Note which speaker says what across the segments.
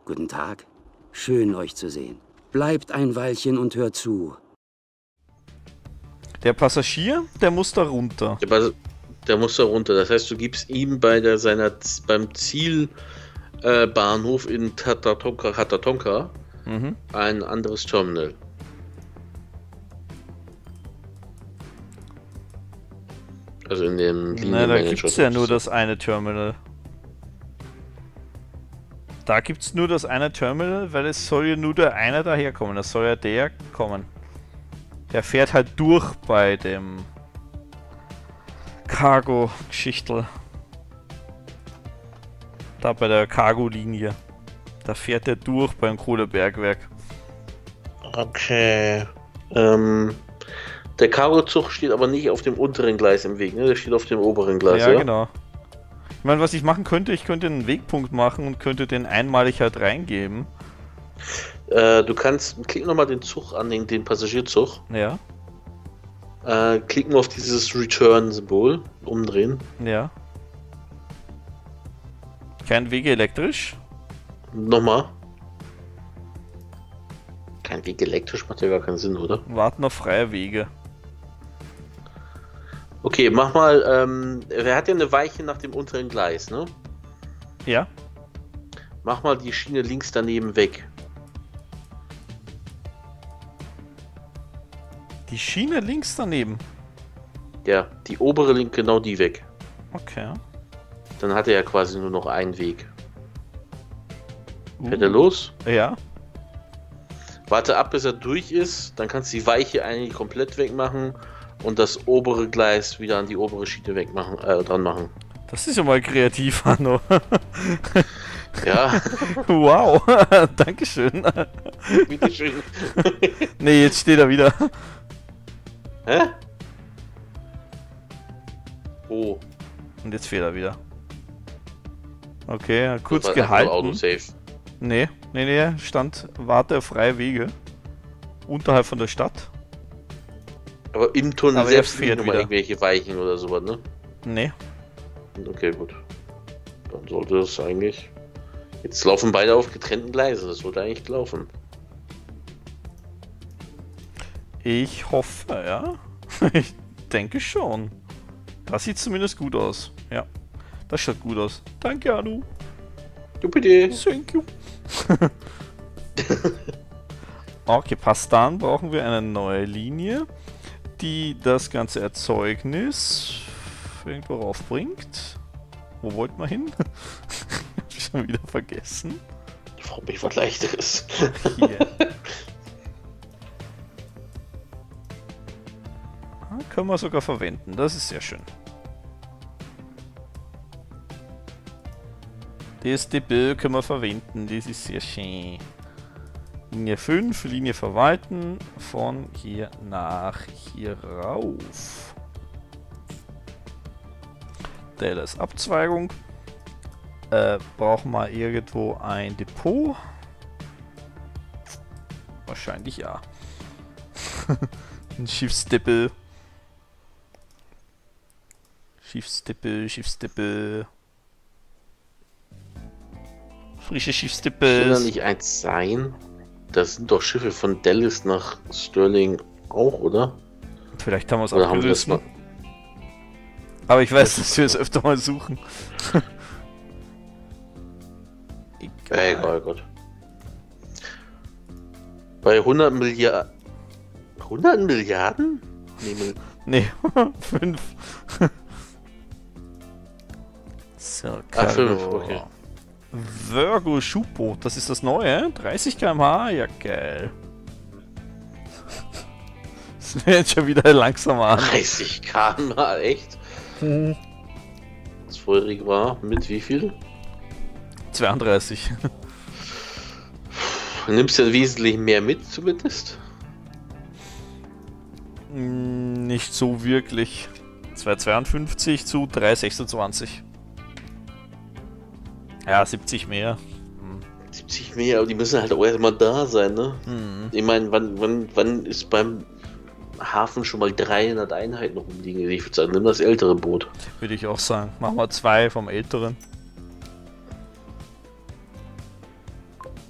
Speaker 1: Guten Tag. Schön, euch zu sehen. Bleibt ein Weilchen und hört zu.
Speaker 2: Der Passagier, der muss da runter.
Speaker 3: Der muss da runter. Das heißt, du gibst ihm beim Zielbahnhof in Hatatonka ein anderes Terminal. Also in dem
Speaker 2: Linienmanager. Da gibt's ja nur das eine Terminal. Da gibt's nur das eine Terminal, weil es soll ja nur der eine daherkommen. Das soll ja der kommen. Der fährt halt durch bei dem Cargo-Geschichtel. Da bei der Cargo-Linie. Da fährt er durch beim Kohlebergwerk.
Speaker 3: Okay. Der Cargozug steht aber nicht auf dem unteren Gleis im Weg, ne? Der steht auf dem oberen Gleis,
Speaker 2: ja? Ja, genau. Ich meine, was ich machen könnte, ich könnte einen Wegpunkt machen und könnte den einmalig halt reingeben.
Speaker 3: Du kannst, klick nochmal den Zug an, den Passagierzug.
Speaker 2: Ja.
Speaker 3: Klicken auf dieses Return-Symbol, umdrehen.
Speaker 2: Ja. Kein Weg elektrisch?
Speaker 3: Nochmal. Kein Weg elektrisch macht ja gar keinen Sinn, oder?
Speaker 2: Warten auf freie Wege.
Speaker 3: Okay, mach mal, wer hat ja eine Weiche nach dem unteren Gleis, ne?
Speaker 2: Ja.
Speaker 3: Mach mal die Schiene links daneben weg.
Speaker 2: Die Schiene links daneben?
Speaker 3: Ja, die obere Link, genau die weg.
Speaker 2: Okay.
Speaker 3: Dann hat er ja quasi nur noch einen Weg. Fährt er los?
Speaker 2: Ja.
Speaker 3: Warte ab, bis er durch ist, dann kannst du die Weiche eigentlich komplett wegmachen und das obere Gleis wieder an die obere Schiene wegmachen, dran machen.
Speaker 2: Das ist ja mal kreativ, Hanno.
Speaker 3: Ja.
Speaker 2: Wow, Dankeschön.
Speaker 3: Bitteschön.
Speaker 2: Nee, jetzt steht er wieder.
Speaker 3: Hä? Oh.
Speaker 2: Und jetzt fehlt er wieder. Okay, kurz
Speaker 3: das war
Speaker 2: gehalten.
Speaker 3: Autosave.
Speaker 2: Nee, stand warte auf freie Wege. Unterhalb von der Stadt.
Speaker 3: Aber im Tunnel
Speaker 2: Aber
Speaker 3: selbst
Speaker 2: fährt
Speaker 3: nicht nochmal irgendwelche Weichen oder sowas, ne?
Speaker 2: Nee.
Speaker 3: Okay, gut. Dann sollte das eigentlich... Jetzt laufen beide auf getrennten Gleisen, das sollte eigentlich laufen.
Speaker 2: Ich hoffe, ja. Ich denke schon. Das sieht zumindest gut aus. Ja, das schaut gut aus. Danke, Anu.
Speaker 3: Du bitte.
Speaker 2: Thank you. Okay, passt. Dann brauchen wir eine neue Linie, die das ganze Erzeugnis irgendwo raufbringt. Wo wollten wir hin? Hab ich schon wieder vergessen.
Speaker 3: Ich frage mich, was leichteres.
Speaker 2: Hier. Können wir sogar verwenden, das ist sehr schön. Das DB können wir verwenden, das ist sehr schön. Linie 5, Linie verwalten, von hier nach hier rauf. Dallas Abzweigung. Brauchen wir irgendwo ein Depot? Wahrscheinlich ja. Ein Schiffsdippel. Schiffsdippel. Frische Schiffsdippel.
Speaker 3: Kann da nicht eins sein? Das sind doch Schiffe von Dallas nach Sterling auch, oder?
Speaker 2: Vielleicht haben wir es
Speaker 3: Oder haben wir das
Speaker 2: abgelöst. Aber ich weiß, dass wir es öfter mal suchen.
Speaker 3: Egal, Gott. Bei 100 Milliarden... 100 Milliarden?
Speaker 2: Nee, 5. So,
Speaker 3: 5, okay.
Speaker 2: Virgo Schubboot, das ist das neue. 30 km/h, ja geil. Das wird jetzt schon wieder langsamer.
Speaker 3: 30 km/h, echt? Das vorherige war mit wie viel?
Speaker 2: 32.
Speaker 3: Nimmst du wesentlich mehr mit, zumindest?
Speaker 2: Nicht so wirklich. 252 zu 326. Ja, 70 mehr.
Speaker 3: 70 mehr, aber die müssen halt auch erstmal da sein, ne? Ich meine, wann ist beim Hafen schon mal 300 Einheiten rumliegen? Ich würde sagen, nimm das ältere Boot.
Speaker 2: Würde ich auch sagen. Machen wir 2 vom älteren.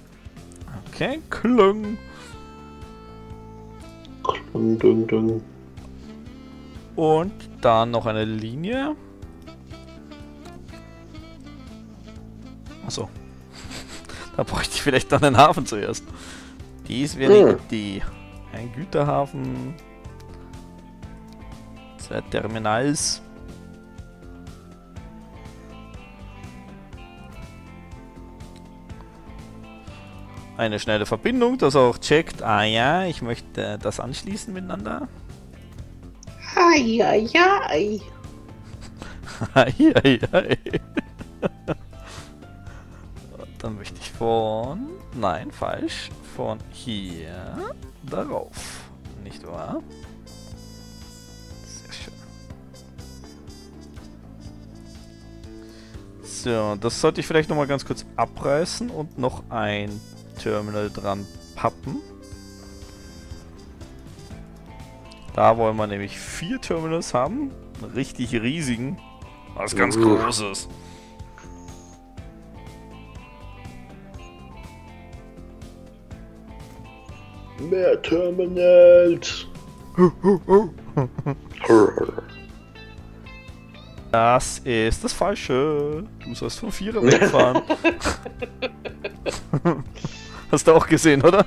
Speaker 2: Okay, klung.
Speaker 3: Dung, dung, dung.
Speaker 2: Und dann noch eine Linie. Achso. Da bräuchte ich vielleicht dann einen Hafen zuerst. Dies wäre die. Ein Güterhafen. 2 Terminals. Eine schnelle Verbindung, das auch checkt. Ah ja, ich möchte das anschließen miteinander.
Speaker 3: Ai, ai, ai.
Speaker 2: Ei, ei, ei. Dann möchte ich von... Nein, falsch. Von hier darauf. Nicht wahr? Sehr schön. So, das sollte ich vielleicht nochmal ganz kurz abreißen und noch ein Terminal dran pappen. Da wollen wir nämlich 4 Terminals haben. Einen richtig riesigen. Was ganz Großes.
Speaker 3: Mehr Terminals.
Speaker 2: Das ist das Falsche. Du sollst vom 4er wegfahren. Hast du auch gesehen, oder?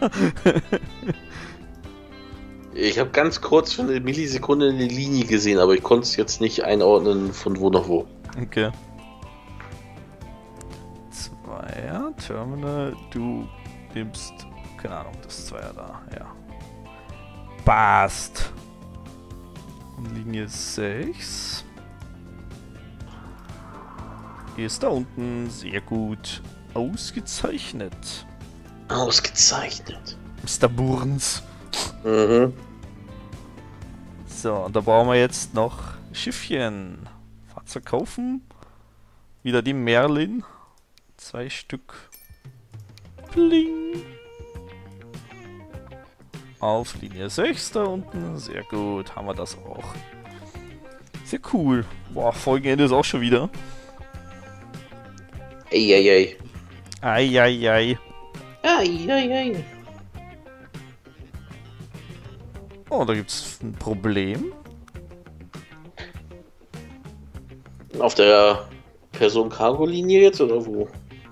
Speaker 3: Ich habe ganz kurz für eine Millisekunde eine Linie gesehen, aber ich konnte es jetzt nicht einordnen, von wo nach wo.
Speaker 2: Okay. 2er, Terminal, du nimmst, keine Ahnung, das 2er da, ja. Passt. Und Linie 6. Ist da unten, sehr gut. Ausgezeichnet.
Speaker 3: Ausgezeichnet.
Speaker 2: Mr. Burns.
Speaker 3: Mhm.
Speaker 2: So, und da brauchen wir jetzt noch Schiffchen. Fahrzeug kaufen. Wieder die Merlin. 2 Stück. Bling. Auf Linie 6 da unten. Sehr gut, haben wir das auch. Sehr cool. Boah, Folgenende ist auch schon wieder.
Speaker 3: Eieiei.
Speaker 2: Eieiei.
Speaker 3: Eieiei.
Speaker 2: Oh, da gibt's ein Problem.
Speaker 3: Auf der Person-Cargo-Linie jetzt oder wo?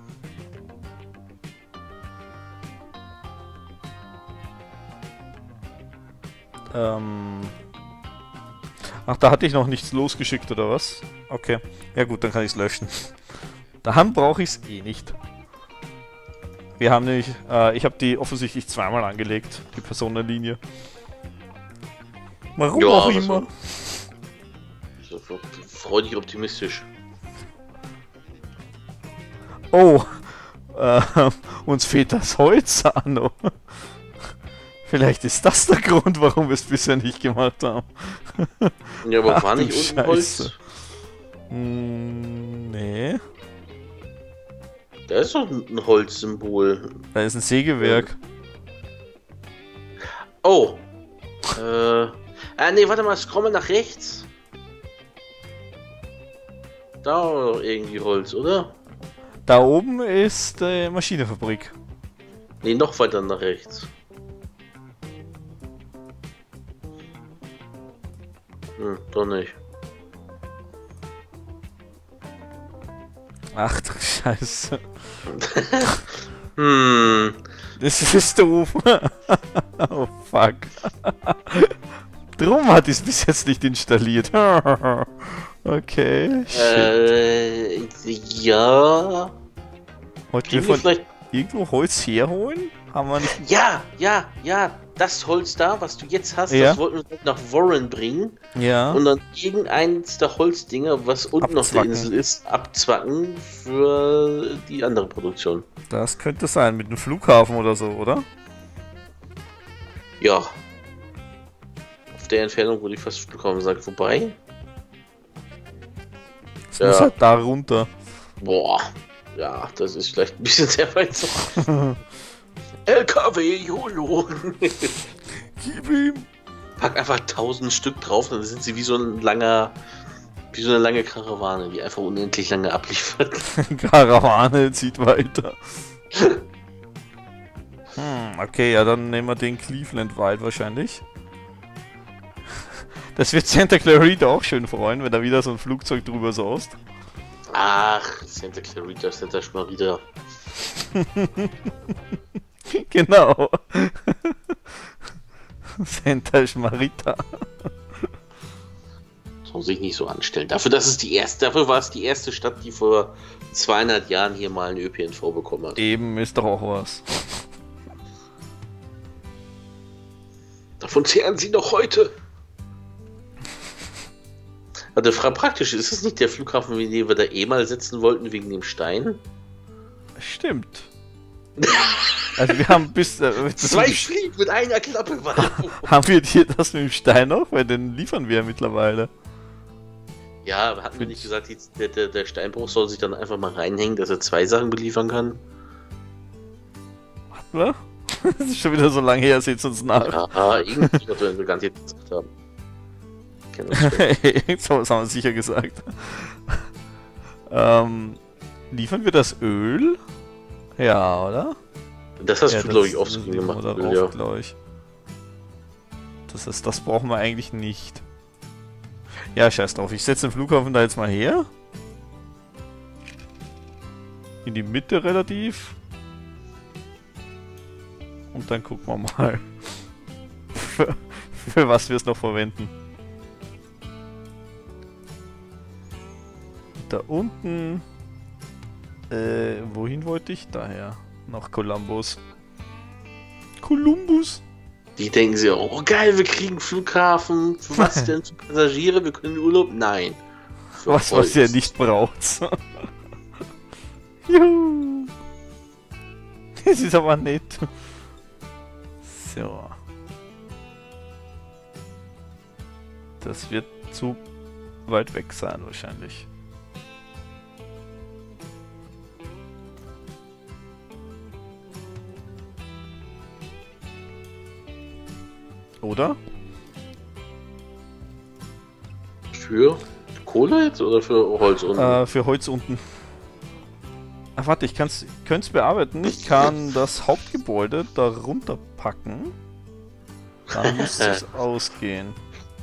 Speaker 2: Ach, da hatte ich noch nichts losgeschickt, oder was? Okay. Ja gut, dann kann ich es löschen. Daheim brauche ich es eh nicht. Wir haben nämlich, ich habe die offensichtlich zweimal angelegt, die Personenlinie. Warum
Speaker 3: Ja,
Speaker 2: auch
Speaker 3: das
Speaker 2: immer.
Speaker 3: So freudig optimistisch.
Speaker 2: Oh, uns fehlt das Holz, Arno. Vielleicht ist das der Grund, warum wir es bisher nicht gemacht haben.
Speaker 3: Ja, aber
Speaker 2: Ach
Speaker 3: war
Speaker 2: du
Speaker 3: nicht unten
Speaker 2: Scheiße.
Speaker 3: Holz?
Speaker 2: Nee.
Speaker 3: Da ist doch ein Holzsymbol.
Speaker 2: Da ist ein Sägewerk.
Speaker 3: Oh. Nee, warte mal, scroll mal nach rechts. Da war doch irgendwie Holz, oder?
Speaker 2: Da oben ist die Maschinenfabrik.
Speaker 3: Nee, noch weiter nach rechts. Doch nicht.
Speaker 2: Ach du Scheiße.
Speaker 3: Hm.
Speaker 2: Das ist doof. Oh fuck. Drum hat ich es bis jetzt nicht installiert. Okay.
Speaker 3: Ja.
Speaker 2: Wollten wir
Speaker 3: Kriegen wir
Speaker 2: von
Speaker 3: vielleicht.
Speaker 2: irgendwo Holz herholen? Haben wir nicht.
Speaker 3: Ja. Das Holz da, was du jetzt hast,
Speaker 2: Ja.
Speaker 3: das wollten wir nach Warren bringen.
Speaker 2: Ja.
Speaker 3: Und dann irgendeins der Holzdinger, was unten auf der
Speaker 2: Abzwacken.
Speaker 3: Insel ist, abzwacken für die andere Produktion.
Speaker 2: Das könnte sein, mit einem Flughafen oder so, oder?
Speaker 3: Ja. Auf der Entfernung würde ich fast bekommen sagen, vorbei.
Speaker 2: Das
Speaker 3: Ja.
Speaker 2: muss halt da runter.
Speaker 3: Boah. Ja, das ist vielleicht ein bisschen sehr weit. LKW YOLO.
Speaker 2: Gib ihm.
Speaker 3: Pack einfach 1000 Stück drauf, dann sind sie wie so eine lange Karawane, die einfach unendlich lange abliefert.
Speaker 2: Karawane zieht weiter. Okay, ja, dann nehmen wir den Cleveland Wild wahrscheinlich. Das wird Santa Clarita auch schön freuen, wenn da wieder so ein Flugzeug drüber saust.
Speaker 3: Ach, Santa Clarita, Santa Schmarita.
Speaker 2: Genau. Santa Schmarita.
Speaker 3: Soll sich nicht so anstellen. Dafür war es die erste Stadt, die vor 200 Jahren hier mal einen ÖPNV bekommen hat.
Speaker 2: Eben ist doch auch was.
Speaker 3: Davon zehren sie noch heute. Also praktisch, ist es nicht der Flughafen, wie den wir da mal setzen wollten, wegen dem Stein?
Speaker 2: Stimmt. Also wir haben bis...
Speaker 3: Zwei Fliegen mit einer Klappe.
Speaker 2: Haben wir hier das mit dem Stein noch? Weil den liefern wir ja mittlerweile.
Speaker 3: Ja, hatten wir nicht gesagt, der Steinbruch soll sich dann einfach mal reinhängen, dass er 2 Sachen beliefern kann?
Speaker 2: Hatten wir? Das ist schon wieder so lange her, seht's uns nach.
Speaker 3: Ja, irgendwie, was wir ganz jetzt gesagt haben.
Speaker 2: Das haben wir sicher gesagt. Liefern wir das Öl? Ja, oder?
Speaker 3: Das hast
Speaker 2: ja,
Speaker 3: du, glaube ich, oft gemacht.
Speaker 2: Ja. Das brauchen wir eigentlich nicht. Ja, scheiß drauf. Ich setze den Flughafen da jetzt mal her. In die Mitte relativ. Und dann gucken wir mal, für was wir es noch verwenden. Da unten. Wohin wollte ich? Daher. Nach Columbus. Columbus!
Speaker 3: Die denken sich, oh geil, wir kriegen Flughafen. Für was denn? Für Passagiere? Wir können in Urlaub? Nein.
Speaker 2: Was ihr nicht braucht. Juhu! Das ist aber nett. So. Das wird zu weit weg sein wahrscheinlich. Oder?
Speaker 3: Für Kohle jetzt oder für Holz unten?
Speaker 2: Für Holz unten. Ach warte, ich könnte es bearbeiten. Ich kann das Hauptgebäude darunter packen. Dann müsste es ausgehen.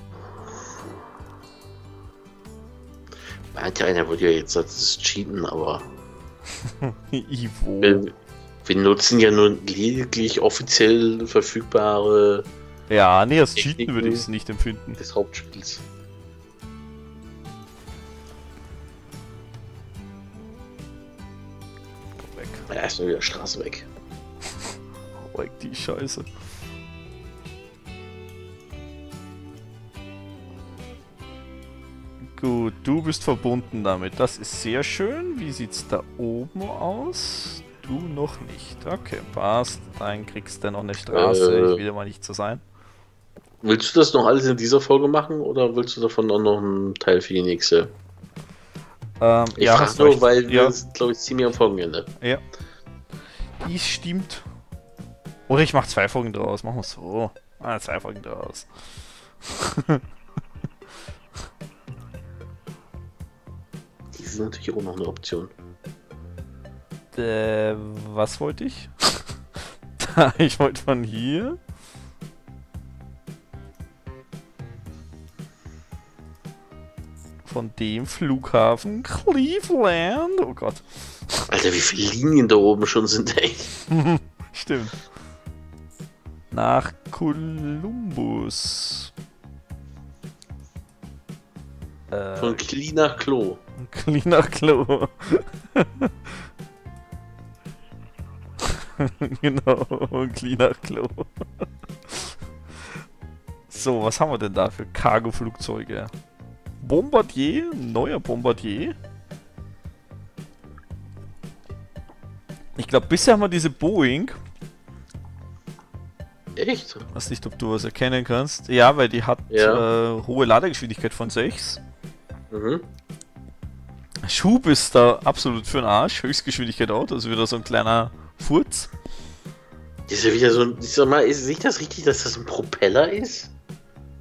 Speaker 3: Meint ja einer, würde ja jetzt sagen, das ist Cheaten, aber...
Speaker 2: Ivo.
Speaker 3: Wir nutzen ja nur lediglich offiziell verfügbare...
Speaker 2: Ja, nee, als Cheaten würde ich es nicht empfinden.
Speaker 3: Des Hauptspiels.
Speaker 2: Weg.
Speaker 3: Ja, erstmal wieder Straße weg.
Speaker 2: Weg die Scheiße. Gut, du bist verbunden damit. Das ist sehr schön. Wie sieht's da oben aus? Du noch nicht. Okay, passt. Dann kriegst du noch eine Straße. Ich will mal nicht so sein.
Speaker 3: Willst du das noch alles in dieser Folge machen oder willst du davon auch noch einen Teil für die nächste? Ich
Speaker 2: ja,
Speaker 3: frage nur, weil wir sind, glaube ich, ziemlich am Folgenende. Ja.
Speaker 2: Das stimmt. Oder ich mache 2 Folgen draus. Machen wir es so. 2 Folgen draus.
Speaker 3: Die sind natürlich auch noch eine Option.
Speaker 2: Was wollte ich? Ich wollte von hier. Von dem Flughafen Cleveland. Oh Gott.
Speaker 3: Alter, wie viele Linien da oben schon sind, ey.
Speaker 2: Stimmt. Nach Columbus.
Speaker 3: Von Kli nach Klo.
Speaker 2: Kli nach Klo. Genau, Kli nach Klo. So, was haben wir denn da für Cargo-Flugzeuge? Bombardier, neuer Bombardier. Ich glaube, bisher haben wir diese Boeing.
Speaker 3: Echt?
Speaker 2: Ich weiß nicht, ob du was erkennen kannst. Ja, weil die hat hohe Ladegeschwindigkeit von 6.
Speaker 3: Mhm.
Speaker 2: Schub ist da absolut für den Arsch. Höchstgeschwindigkeit auch, also wieder so ein kleiner Furz.
Speaker 3: Das ist ja wieder so ein... Sag mal, ist nicht das richtig, dass das ein Propeller ist?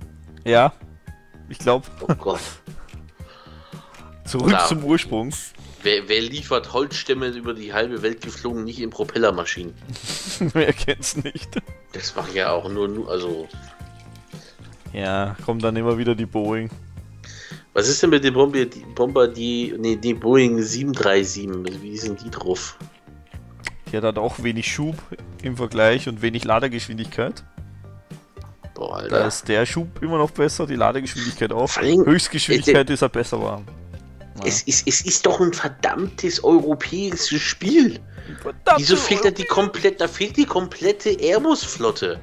Speaker 2: Ja, ich glaube.
Speaker 3: Oh Gott.
Speaker 2: Zurück zum Ursprung.
Speaker 3: Wer liefert Holzstämme über die halbe Welt geflogen, nicht in Propellermaschinen?
Speaker 2: Wer kennt's nicht?
Speaker 3: Das macht ja auch nur, also...
Speaker 2: Ja, kommt dann immer wieder die Boeing.
Speaker 3: Was ist denn mit dem die Boeing 737? Wie sind die drauf?
Speaker 2: Die hat halt auch wenig Schub im Vergleich und wenig Ladegeschwindigkeit.
Speaker 3: Boah, Alter.
Speaker 2: Da ist der Schub immer noch besser, die Ladegeschwindigkeit auch.
Speaker 3: Vor allem,
Speaker 2: Höchstgeschwindigkeit ist halt besser warm. Ja.
Speaker 3: Es ist doch ein verdammtes europäisches Spiel.
Speaker 2: Verdammt,
Speaker 3: Wieso fehlt da da fehlt die komplette Airbus-Flotte?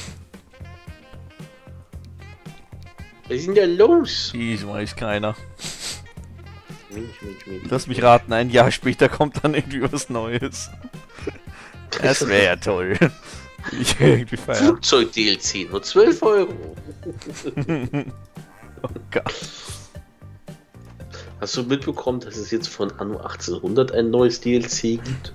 Speaker 3: Was ist denn da los?
Speaker 2: Ich weiß keiner.
Speaker 3: Mensch.
Speaker 2: Lass mich raten, ein Jahr später kommt dann irgendwie was Neues. Das wäre ja toll. Ich irgendwie feiern.
Speaker 3: Flugzeug-DLC, nur 12 €.
Speaker 2: Oh Gott.
Speaker 3: Hast du mitbekommen, dass es jetzt von Anno 1800 ein neues DLC gibt?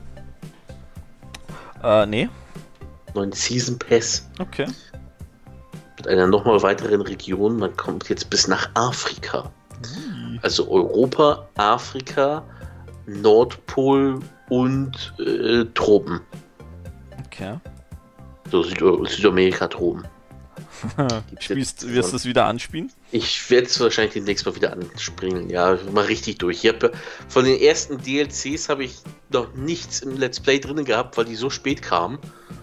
Speaker 2: Nee.
Speaker 3: Neuen Season Pass.
Speaker 2: Okay.
Speaker 3: Mit einer nochmal weiteren Region. Man kommt jetzt bis nach Afrika. Also Europa, Afrika, Nordpol und Tropen.
Speaker 2: Okay.
Speaker 3: So Südamerika-Tropen.
Speaker 2: Wirst du das wieder anspielen?
Speaker 3: Ich werde es wahrscheinlich demnächst mal wieder anspringen. Ja, mal richtig durch. Von den ersten DLCs habe ich noch nichts im Let's Play drin gehabt, weil die so spät kamen.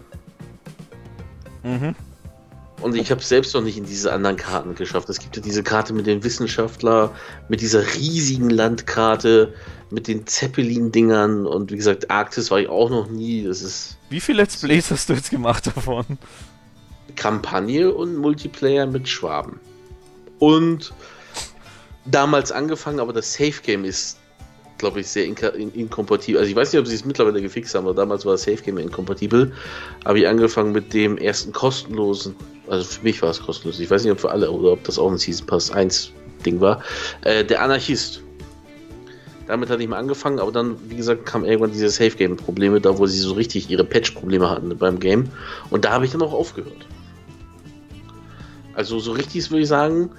Speaker 2: Mhm.
Speaker 3: Und ich habe selbst noch nicht in diese anderen Karten geschafft. Es gibt ja diese Karte mit den Wissenschaftlern, mit dieser riesigen Landkarte, mit den Zeppelin-Dingern und wie gesagt, Arktis war ich auch noch nie. Das ist
Speaker 2: Wie viele Let's Plays hast du jetzt gemacht davon?
Speaker 3: Kampagne und Multiplayer mit Schwaben. Und damals angefangen, aber das Safe Game ist, glaube ich, sehr inkompatibel. Also ich weiß nicht, ob sie es mittlerweile gefixt haben, aber damals war das Safe Game inkompatibel. Habe ich angefangen mit dem ersten kostenlosen, also für mich war es kostenlos, ich weiß nicht, ob für alle oder ob das auch ein Season Pass 1 Ding war, der Anarchist. Damit hatte ich mal angefangen, aber dann, wie gesagt, kam irgendwann diese Safe Game Probleme, da wo sie so richtig ihre Patch-Probleme hatten beim Game. Und da habe ich dann auch aufgehört. Also so richtig würde ich sagen,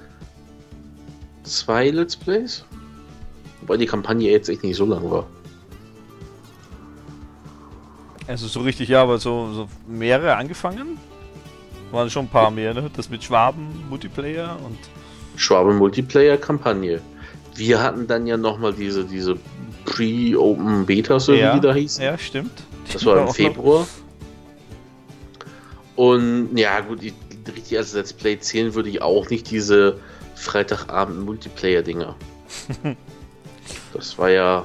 Speaker 3: 2 Let's Plays. Wobei die Kampagne jetzt echt nicht so lang war.
Speaker 2: Also so richtig, ja, aber so mehrere angefangen? Waren schon ein paar mehr, ne? Das mit Schwaben, Multiplayer und...
Speaker 3: Schwaben Multiplayer Kampagne. Wir hatten dann ja nochmal diese Pre-Open Beta, so
Speaker 2: ja,
Speaker 3: wie die da hießen.
Speaker 2: Ja, stimmt.
Speaker 3: Das war im Februar. Und ja gut, richtig als Let's Play zählen würde ich auch nicht diese Freitagabend Multiplayer-Dinger. Das war ja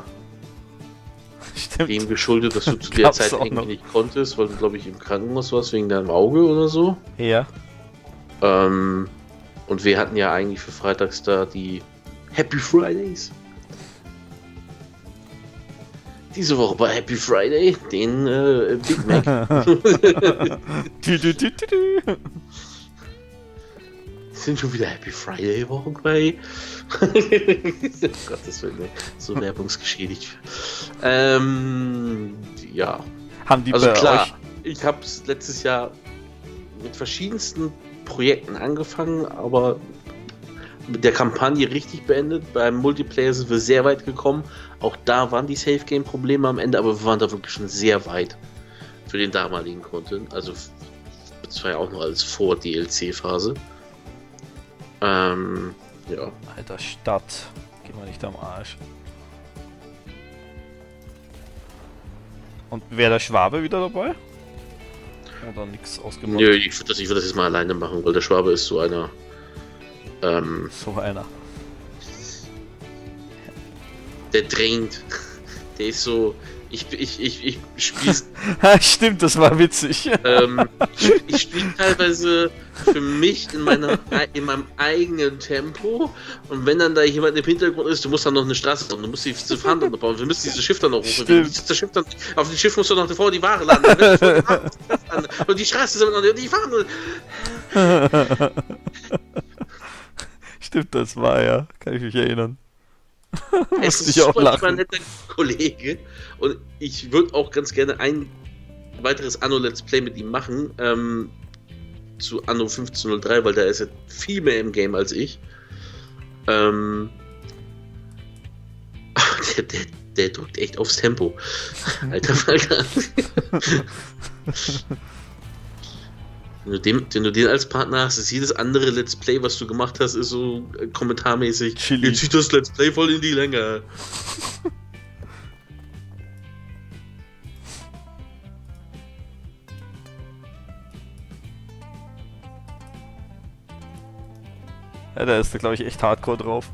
Speaker 3: dem geschuldet, dass du zu der Zeit irgendwie nicht konntest, weil du, glaube ich, im Krankenhaus warst wegen deinem Auge oder so.
Speaker 2: Ja.
Speaker 3: Und wir hatten ja eigentlich für freitags da die Happy Fridays. Diese Woche bei Happy Friday den Big Mac. Sind schon wieder Happy Friday Wochen bei. Gottes Willen, so werbungsgeschädigt. Ja.
Speaker 2: Haben die
Speaker 3: also
Speaker 2: bei
Speaker 3: klar,
Speaker 2: euch...
Speaker 3: ich habe es letztes Jahr mit verschiedensten Projekten angefangen, aber mit der Kampagne richtig beendet. Beim Multiplayer sind wir sehr weit gekommen. Auch da waren die Safe Game Probleme am Ende, aber wir waren da wirklich schon sehr weit für den damaligen Content. Also das war ja auch noch als Vor-DLC-Phase. Ja.
Speaker 2: Alter, Stadt. Geh mal nicht am Arsch. Und wäre der Schwabe wieder dabei? Oder nichts ausgemacht?
Speaker 3: Nö, ich würde das jetzt mal alleine machen, weil der Schwabe ist so einer.
Speaker 2: So einer.
Speaker 3: Der drängt. Der ist so. Ich spiele.
Speaker 2: Stimmt, das war witzig.
Speaker 3: Ich spiele teilweise für mich in meinem eigenen Tempo, und wenn dann da jemand im Hintergrund ist, du musst dann noch eine Straße bauen, du musst die Fahnen dann noch bauen, wir müssen dieses Schiff dann noch hochfahren. Auf dem Schiff musst du noch vor die Ware landen. Und die Straße ist aber noch die Fahnen.
Speaker 2: Stimmt, das war ja. Kann ich mich erinnern.
Speaker 3: Es ist auch ein netter Kollege und ich würde auch ganz gerne ein weiteres Anno Let's Play mit ihm machen, zu Anno 1503, weil da ist er viel mehr im Der drückt echt aufs Tempo. Alter Falter. Wenn du den als Partner hast, ist jedes andere Let's Play, was du gemacht hast, ist so kommentarmäßig.
Speaker 2: Chili.
Speaker 3: Jetzt zieht das Let's Play voll in die Länge.
Speaker 2: Ja, da ist der, glaube ich, echt hardcore drauf.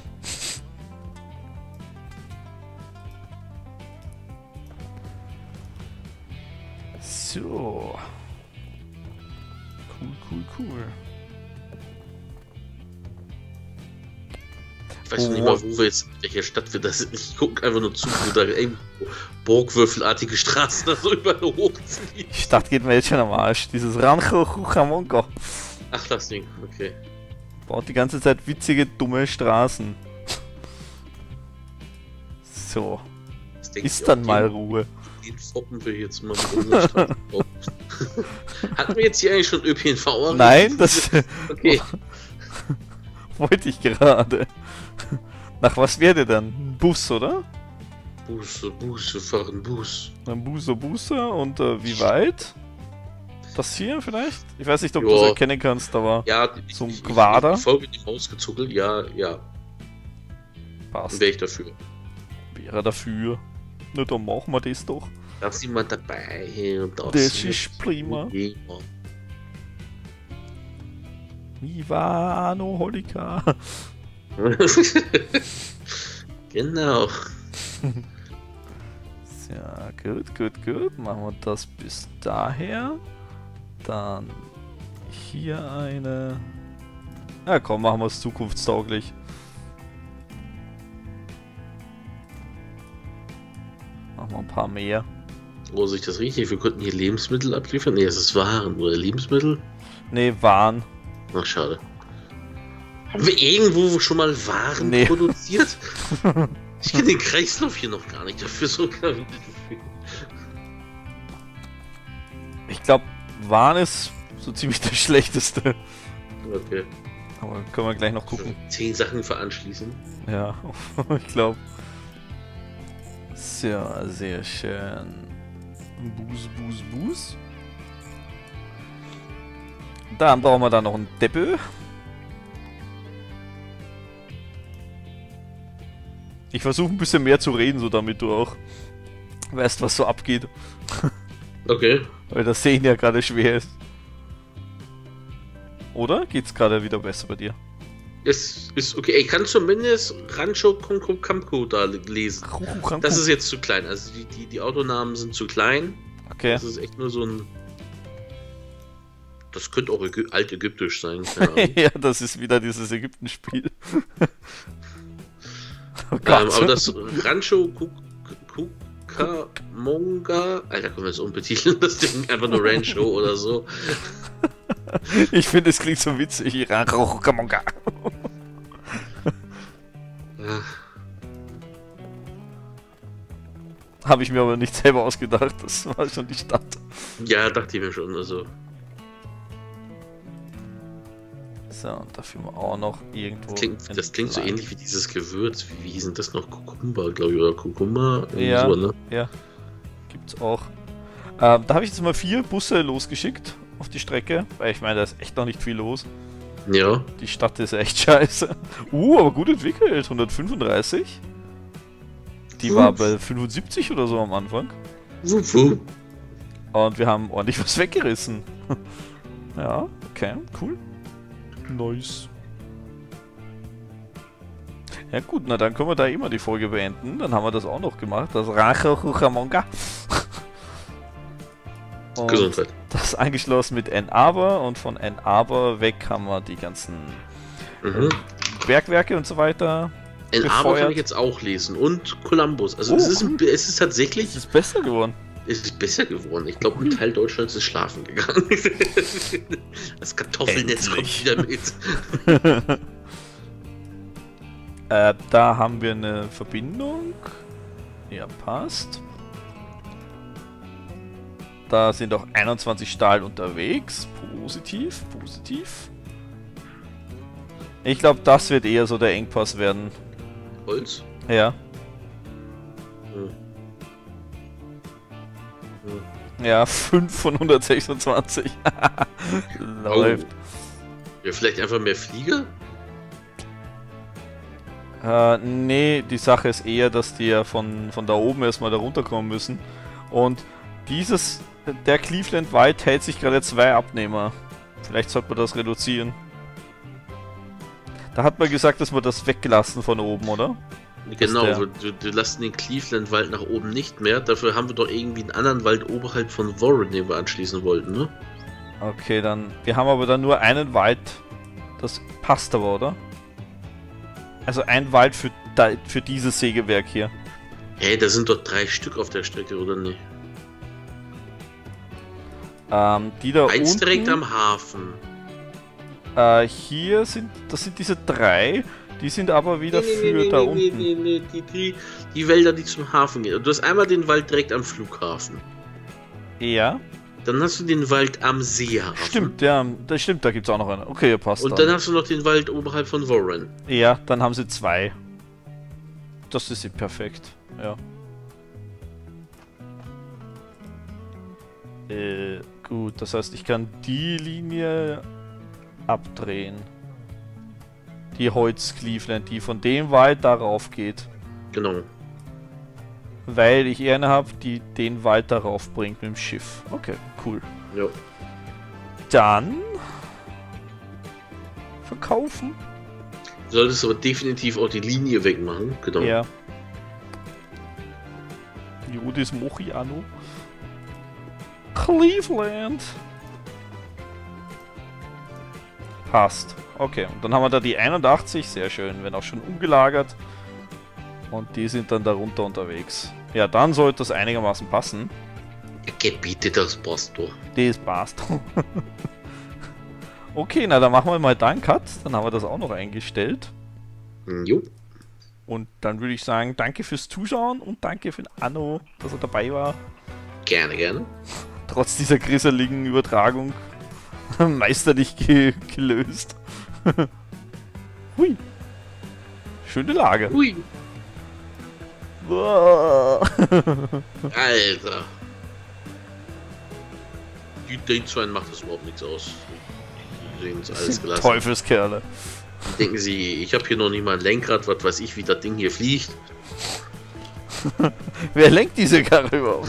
Speaker 2: So. Cool.
Speaker 3: Ich weiß noch nicht mal, wo wir jetzt, in welcher Stadt wir das sind. Ich gucke einfach nur zu, wo da burgwürfelartige Straßen da so überall hochziehen.
Speaker 2: Die Stadt geht mir jetzt schon am Arsch. Dieses Rancho Cucamonga
Speaker 3: Ach, das Ding, okay.
Speaker 2: baut die ganze Zeit witzige, dumme Straßen. So.
Speaker 3: Das denke
Speaker 2: Ist
Speaker 3: ich
Speaker 2: dann
Speaker 3: auch,
Speaker 2: mal Ruhe.
Speaker 3: Den foppen wir jetzt mal mit unserer Straße. Hatten wir jetzt hier eigentlich schon ÖPNV?
Speaker 2: Nein, das
Speaker 3: Okay.
Speaker 2: wollte ich gerade. Nach was wäre der dann? Ein Bus, oder?
Speaker 3: Busse, fahren Bus.
Speaker 2: Ein Busse und wie weit? Das hier vielleicht? Ich weiß nicht, ob du
Speaker 3: Ja.
Speaker 2: es erkennen kannst, aber
Speaker 3: Ja,
Speaker 2: so ein Quader.
Speaker 3: Ich folge dem Hausgezuckel, ja.
Speaker 2: Passt.
Speaker 3: Wäre ich dafür.
Speaker 2: Wäre dafür. Na, dann machen wir das doch.
Speaker 3: Da ist jemand dabei. Und
Speaker 2: Das ist prima. Viva no Holika.
Speaker 3: Genau.
Speaker 2: Ja, gut. Machen wir das bis daher. Dann hier eine. Ja, komm, machen wir es zukunftstauglich. Machen wir ein paar mehr.
Speaker 3: Oh, sehe ich das richtig? Wir könnten hier Lebensmittel abliefern? Nee, es ist Waren oder Lebensmittel?
Speaker 2: Ne, Waren.
Speaker 3: Ach, schade. Haben wir irgendwo schon mal Waren
Speaker 2: Nee.
Speaker 3: produziert? Ich kenne den Kreislauf hier noch gar nicht dafür so.
Speaker 2: Ich glaube, Waren ist so ziemlich das Schlechteste.
Speaker 3: Okay.
Speaker 2: Aber können wir gleich noch gucken.
Speaker 3: 10 Sachen veranschließen.
Speaker 2: Ja, ich glaube. So, sehr schön. Bus. Dann brauchen wir da noch ein Deppel. Ich versuche ein bisschen mehr zu reden, so damit du auch weißt, was so abgeht.
Speaker 3: Okay.
Speaker 2: Weil das Sehen ja gerade schwer ist. Oder? Geht's gerade wieder besser bei dir?
Speaker 3: Es ist okay. Ich kann zumindest Rancho Camco da lesen. Das ist jetzt zu klein. Also die Autonamen sind zu klein.
Speaker 2: Okay.
Speaker 3: Das ist echt nur so ein. Das könnte auch altägyptisch sein. Keine Ahnung.
Speaker 2: Ja, das ist wieder dieses Ägypten-Spiel. Oh Gott.
Speaker 3: Aber das Rancho Cucamonga. Alter, können wir das umbetiteln? Das Ding einfach nur Rancho oder so.
Speaker 2: Ich finde, es klingt so witzig. Cucamonga.
Speaker 3: Ja.
Speaker 2: Habe ich mir aber nicht selber ausgedacht. Das war schon die Stadt.
Speaker 3: Ja, dachte ich mir schon. Also.
Speaker 2: So, und dafür auch noch irgendwo.
Speaker 3: Das klingt so ähnlich wie dieses Gewürz. Wie hieß denn das noch? Kurkuma, glaube ich, oder Kurkuma?
Speaker 2: Ja,
Speaker 3: so, ne?
Speaker 2: ja. Gibt's auch. Da habe ich jetzt mal 4 Busse losgeschickt auf die Strecke. Weil ich meine, da ist echt noch nicht viel los.
Speaker 3: Ja.
Speaker 2: Die Stadt ist echt scheiße. Aber gut entwickelt. 135. Die war bei 75 oder so am Anfang. Und wir haben ordentlich was weggerissen. Ja, okay, cool. Nice. Ja gut, na dann können wir da immer die Folge beenden. Dann haben wir das auch noch gemacht. Das Rancho Cucamonga.
Speaker 3: Gesundheit.
Speaker 2: Das angeschlossen mit Ann Arbor. Und von Ann Arbor weg haben wir die ganzen Bergwerke und so weiter.
Speaker 3: Ann Arbor kann ich jetzt auch lesen. Und Columbus. Also es ist tatsächlich.
Speaker 2: Es ist besser geworden.
Speaker 3: Es ist besser geworden. Ich glaube, ein Teil Deutschlands ist schlafen gegangen. Das Kartoffelnetz kommt wieder mit.
Speaker 2: Da haben wir eine Verbindung. Ja, passt. Da sind auch 21 Stahl unterwegs. Positiv. Ich glaube, das wird eher so der Engpass werden.
Speaker 3: Holz?
Speaker 2: Ja. Ja, 5 von 126. Läuft.
Speaker 3: Ja, vielleicht einfach mehr Flieger?
Speaker 2: Nee, die Sache ist eher, dass die ja von da oben erstmal da runterkommen müssen. Und der Cleveland White hält sich gerade 2 Abnehmer. Vielleicht sollte man das reduzieren. Da hat man gesagt, dass wir das weggelassen von oben, oder?
Speaker 3: Genau, wir lassen den Cleveland Wald nach oben nicht mehr. Dafür haben wir doch irgendwie einen anderen Wald oberhalb von Warren, den wir anschließen wollten, ne?
Speaker 2: Okay, dann. Wir haben aber dann nur einen Wald. Das passt aber, oder? Also ein Wald für dieses Sägewerk hier.
Speaker 3: Hey, da sind doch 3 Stück auf der Strecke, oder nicht?
Speaker 2: Die da
Speaker 3: Eins
Speaker 2: unten,
Speaker 3: direkt am Hafen.
Speaker 2: das sind diese 3. Die sind aber wieder da unten.
Speaker 3: Die Wälder, die zum Hafen gehen. Du hast einmal den Wald direkt am Flughafen.
Speaker 2: Ja.
Speaker 3: Dann hast du den Wald am Seehafen.
Speaker 2: Stimmt, ja, das stimmt, da gibt's auch noch einen. Okay, passt.
Speaker 3: Und dann hast du noch den Wald oberhalb von Warren.
Speaker 2: Ja, dann haben sie 2. Das ist perfekt, ja. Gut, das heißt, ich kann die Linie abdrehen. Die Holz Cleveland, die von dem Wald darauf geht.
Speaker 3: Genau.
Speaker 2: Weil ich eher eine habe, die den Wald darauf bringt mit dem Schiff. Okay, cool.
Speaker 3: Ja.
Speaker 2: Dann verkaufen.
Speaker 3: Du solltest aber definitiv auch die Linie wegmachen. Genau.
Speaker 2: Ja. Judis Mochiano. Cleveland. Passt. Okay, und dann haben wir da die 81. Sehr schön, wenn auch schon umgelagert. Und die sind dann darunter unterwegs. Ja, dann sollte das einigermaßen passen.
Speaker 3: Gebiete, das passt doch.
Speaker 2: Das passt. Okay, na dann machen wir mal da einen Cut. Dann haben wir das auch noch eingestellt.
Speaker 3: Jo.
Speaker 2: Und dann würde ich sagen, danke fürs Zuschauen und danke für den Anno, dass er dabei war.
Speaker 3: Gerne, gerne.
Speaker 2: Trotz dieser grisseligen Übertragung meisterlich gelöst. Hui. Schöne Lage.
Speaker 3: Hui.
Speaker 2: Boah.
Speaker 3: Alter. Den zwei macht das überhaupt nichts aus. Die sehen uns alles gelassen.
Speaker 2: Teufelskerle.
Speaker 3: Denken sie, ich habe hier noch nicht mal ein Lenkrad, was weiß ich, wie das Ding hier fliegt.
Speaker 2: Wer lenkt diese Karre überhaupt?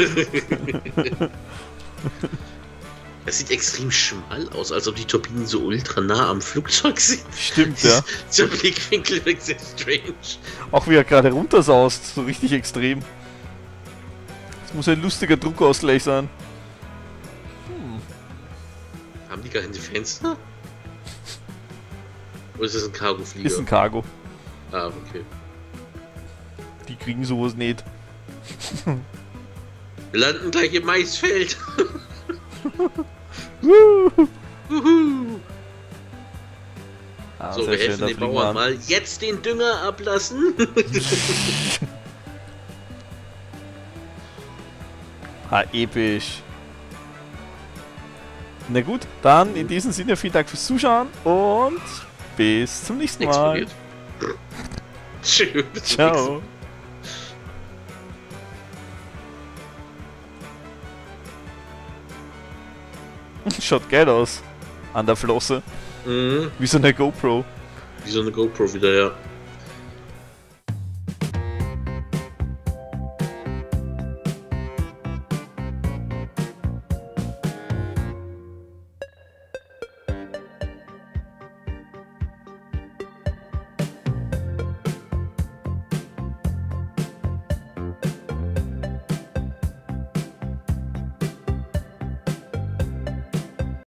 Speaker 3: Es sieht extrem schmal aus, als ob die Turbinen so ultra nah am Flugzeug sind.
Speaker 2: Stimmt, ja.
Speaker 3: Der Blickwinkel wirkt sehr strange.
Speaker 2: Auch wie er gerade runtersaust, so richtig extrem. Das muss ein lustiger Druckausgleich sein.
Speaker 3: Haben die gar keine Fenster? Oder ist das ein Cargo-Flieger?
Speaker 2: Ist ein Cargo.
Speaker 3: Ah, okay.
Speaker 2: Die kriegen sowas nicht.
Speaker 3: Wir landen gleich im Maisfeld. So, wir helfen den Bauern mal. Jetzt den Dünger ablassen.
Speaker 2: Episch. Na gut, dann in diesem Sinne vielen Dank fürs Zuschauen und bis zum nächsten Mal.
Speaker 3: Tschüss.
Speaker 2: Ciao. Schaut geil aus. An der Flosse.
Speaker 3: Mhm.
Speaker 2: Wie so eine GoPro.
Speaker 3: Wie so eine GoPro wieder, ja.